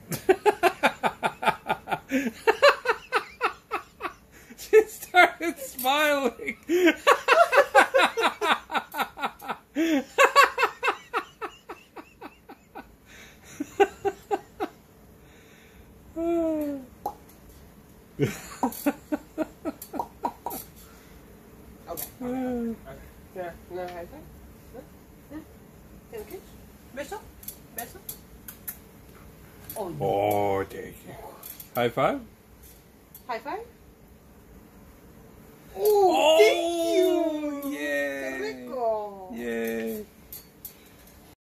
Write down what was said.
She started smiling. Okay. Here, no high five. Okay. Beso. Beso. Oh, no. Oh, thank you. High five? High five. Oh, Thank you. Yay! Qué rico. Yay!